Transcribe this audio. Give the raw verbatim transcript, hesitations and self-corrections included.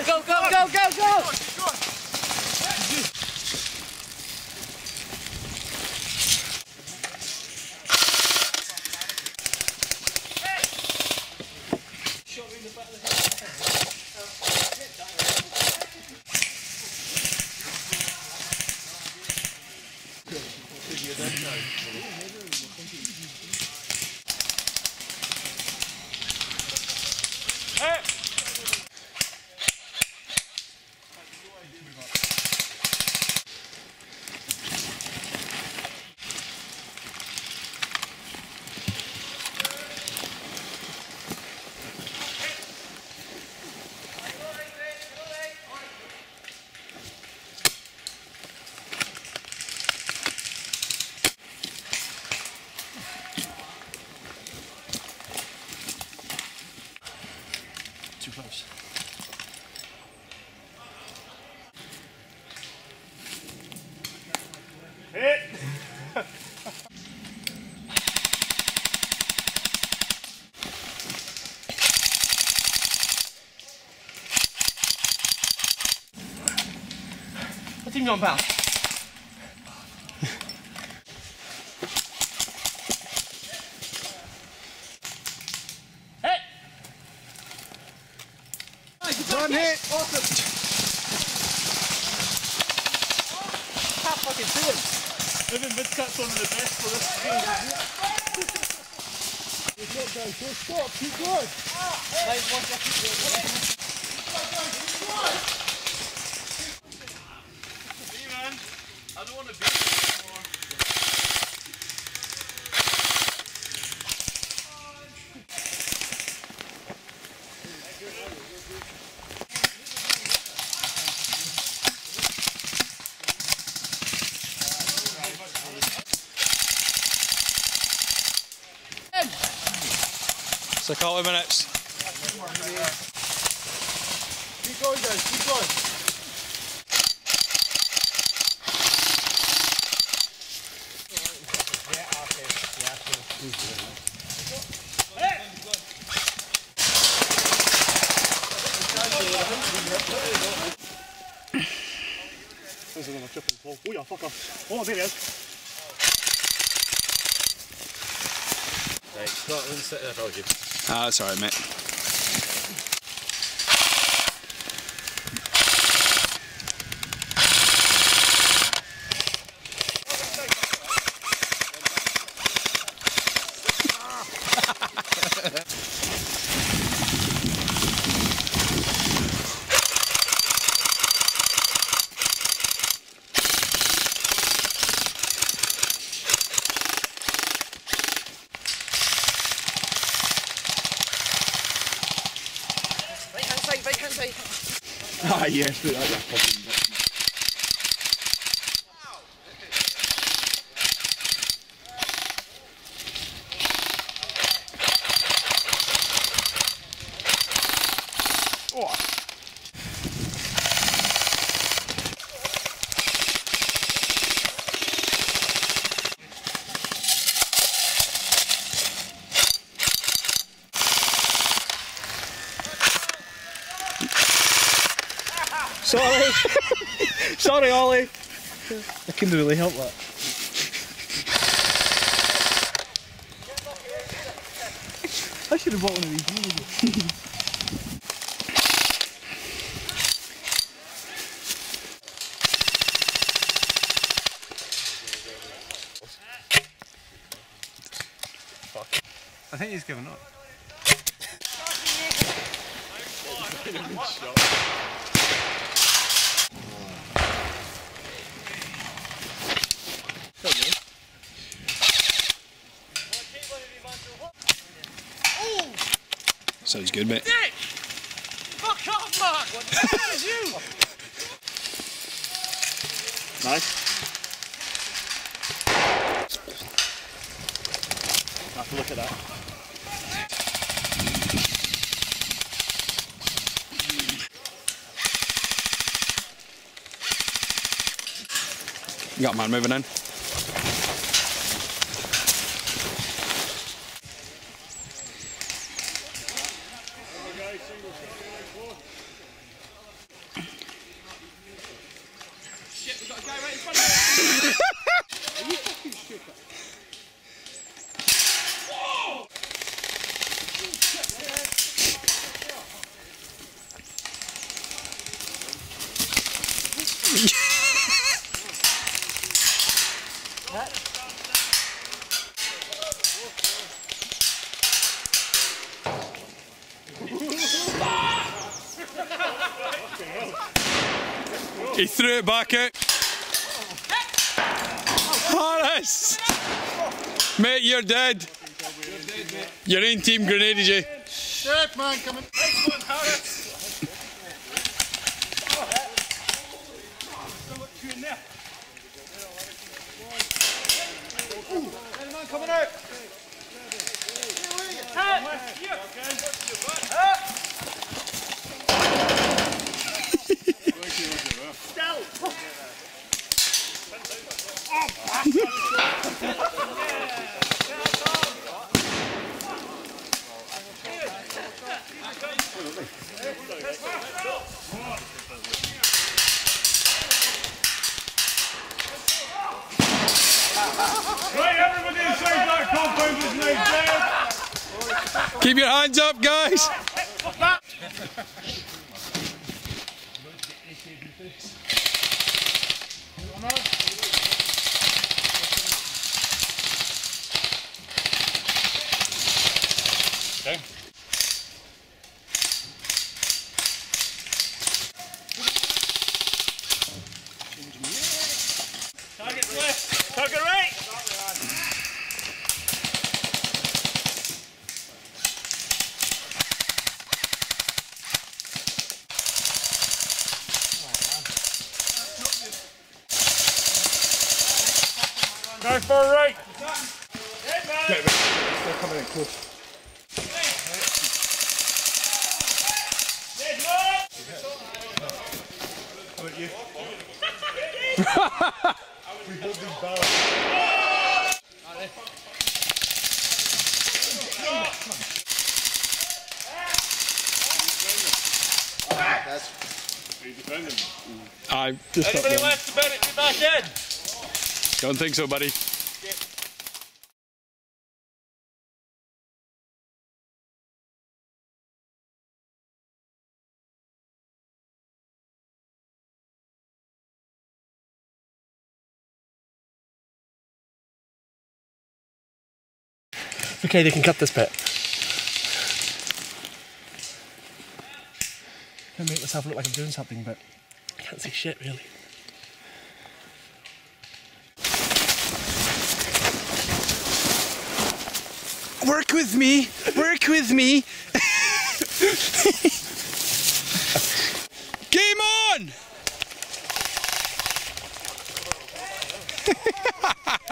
go, go, go, go, go! Too close. Hit! What's he going about? One hit! Awesome! Can't fucking see him! Living mid-cut's one of the best for this game. Good job, guys. Don't stop. Keep going. Nice, one second. See, man, I don't want to beat you anymore. It's a couple of minutes. Keep going, guys. Keep going. This is on a triple pole. Oh yeah, fucker. Oh, there he is. Right, Scotland, sit there, Belgium. Ah, that's alright, mate. Ah, yes, but that's a fucking bit. Oh. Sorry! Sorry, Ollie! I couldn't really help that. I should have bought one of these. I think he's given up. Sounds good, mate. Dick! Fuck off, Mark! What the hell is you? Nice. Have to look at that. You got a man moving in. He threw it back out. Harris! Mate, you're dead. Your own team grenaded you. Dead man coming. Nice one, Harris. Man coming out. Right, everybody inside that compound is now dead. Keep your hands up, guys. Okay. Target left. Target right. Go for a right. They're coming in close. How about you? We hold these barrels. Are you defending? I just Anybody left to Barrett, get back in. don't think so, buddy. Okay, they can cut this bit. Gonna make myself look like I'm doing something, but I can't see shit really. Work with me. Work with me. Game on!